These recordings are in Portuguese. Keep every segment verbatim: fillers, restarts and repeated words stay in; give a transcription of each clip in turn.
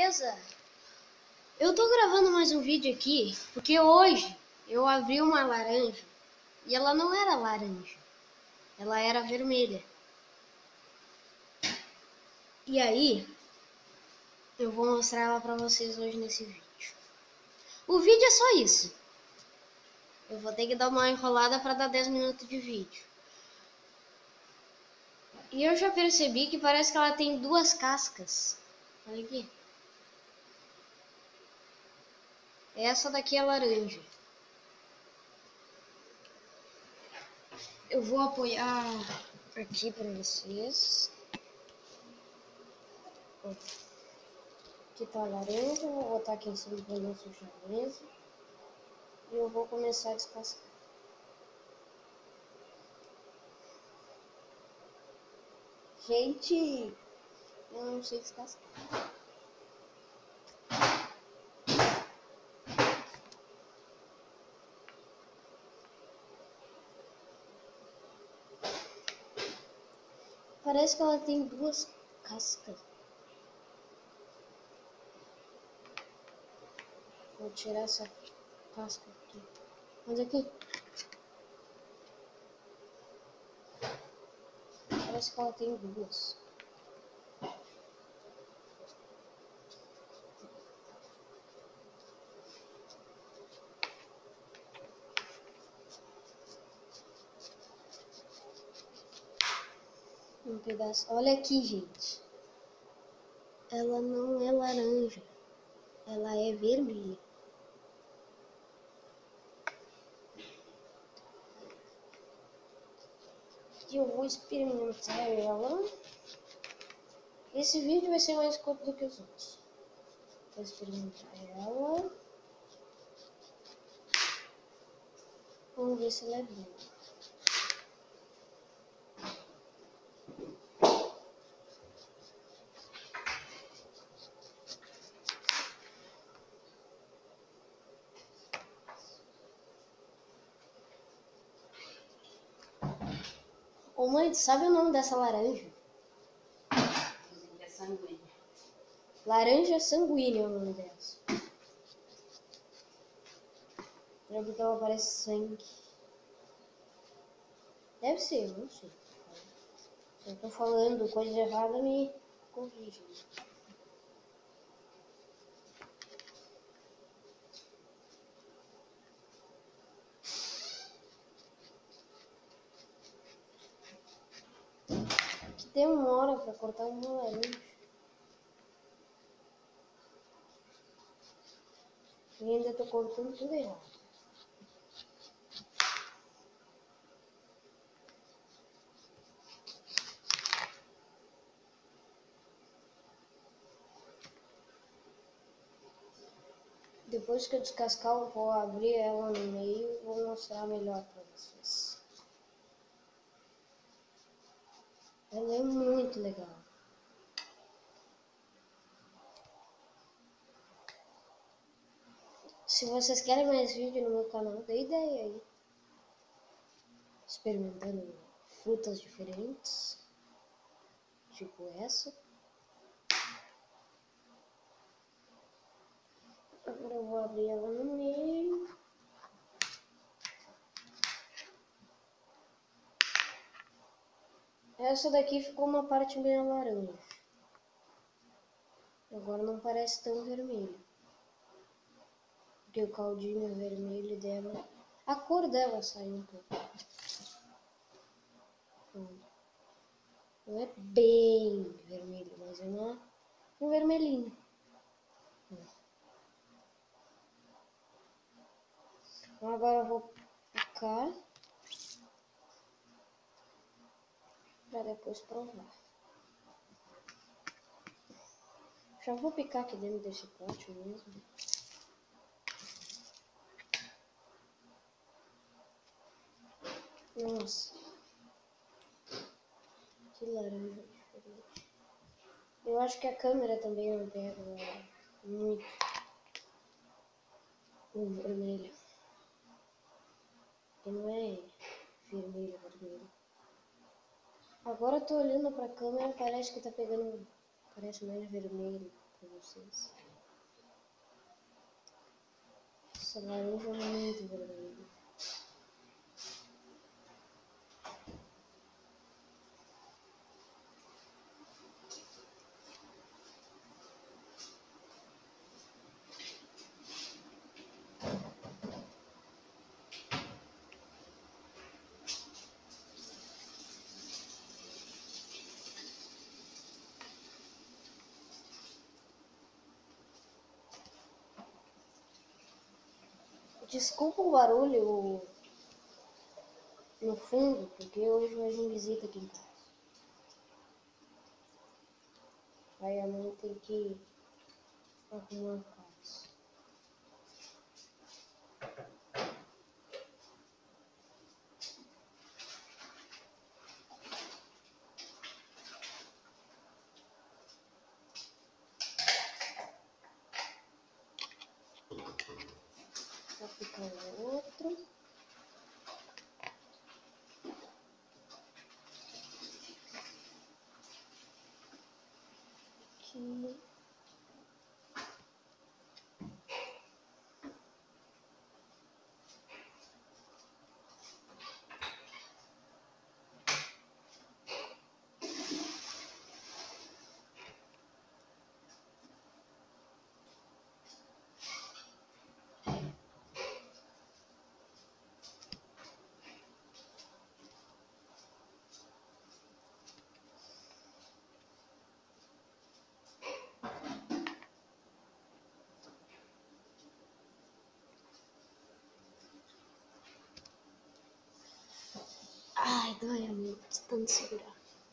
beleza? Eu tô gravando mais um vídeo aqui porque hoje eu abri uma laranja e ela não era laranja, ela era vermelha. E aí eu vou mostrar ela pra vocês hoje nesse vídeo. O vídeo é só isso. Eu vou ter que dar uma enrolada para dar dez minutos de vídeo. E eu já percebi que parece que ela tem duas cascas. Olha aqui. Essa daqui é laranja. Eu vou apoiar aqui para vocês. Aqui tá a laranja, vou botar aqui em cima para não sujar a mesa. E eu vou começar a descascar. Gente, eu não sei descascar. Parece que ela tem duas cascas. Vou tirar essa casca aqui. Olha aqui. Parece que ela tem duas. Um pedaço. Olha aqui, gente. Ela não é laranja. Ela é vermelha. E eu vou experimentar ela. Esse vídeo vai ser mais curto do que os outros. Vou experimentar ela. Vamos ver se ela é boa. Ô mãe, sabe o nome dessa laranja? É sanguínea. Laranja sanguínea é o nome dessa. É porque ela parece sangue. Deve ser, eu não sei. Se eu tô falando coisa errada, me corrija. Que demora pra cortar uma laranja. E ainda tô cortando tudo errado. Depois que eu descascar, eu vou abrir ela no meio e vou mostrar melhor pra vocês. Ela é muito legal. Se vocês querem mais vídeo no meu canal, dê ideia aí. Experimentando frutas diferentes. Tipo essa. Agora eu vou abrir ela no meio. Essa daqui ficou uma parte meio laranja. Agora não parece tão vermelho. Porque o caldinho vermelho dela... A cor dela sai um pouco. Não é bem vermelho, mas é uma, um vermelhinho. Então agora eu vou picar para depois provar. Já vou picar aqui dentro desse pote mesmo. Nossa, que laranja diferente. Eu acho que a câmera também não pega muito o vermelho. E não é vermelho, vermelho. Agora eu tô olhando pra câmera, parece que tá pegando, parece mais vermelho. pra vocês. Essa laranja é muito vermelha. Desculpa o barulho no fundo, porque hoje vai vir visita aqui em casa. Aí a mãe tem que arrumar a casa. Vai ficar o outro. Aqui. Ai, dói muito de tanto segurar.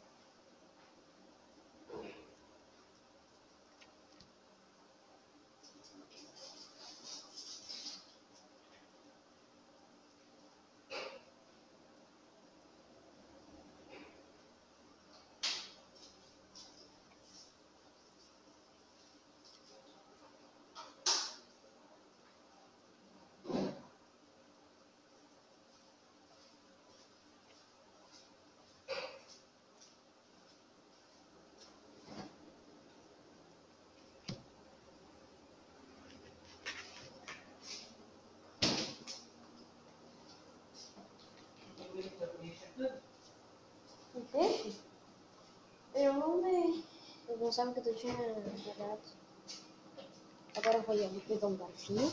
O peixe? Eu não vi. Eu não sabia que tu tinha jogado. Agora eu vou ali pegar um garfinho.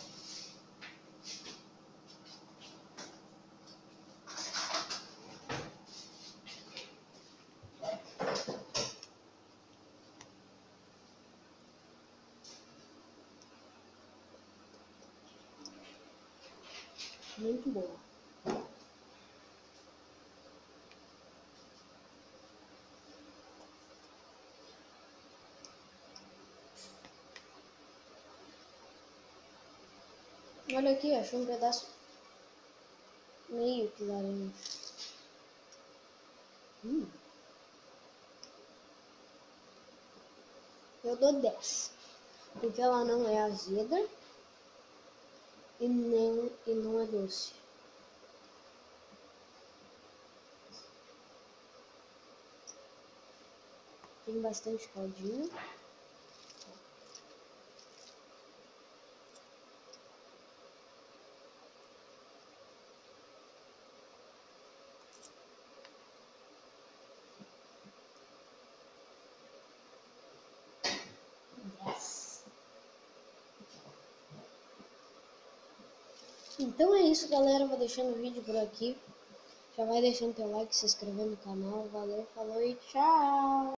Muito boa. Olha aqui, achei um pedaço meio que laranja. Hum. Eu dou dez. Porque ela não é azeda e, nem, e não é doce. Tem bastante caldinho. Yes. Então é isso, galera. Vou deixando o vídeo por aqui. Já vai deixando teu like, se inscrever no canal. Valeu, falou e tchau!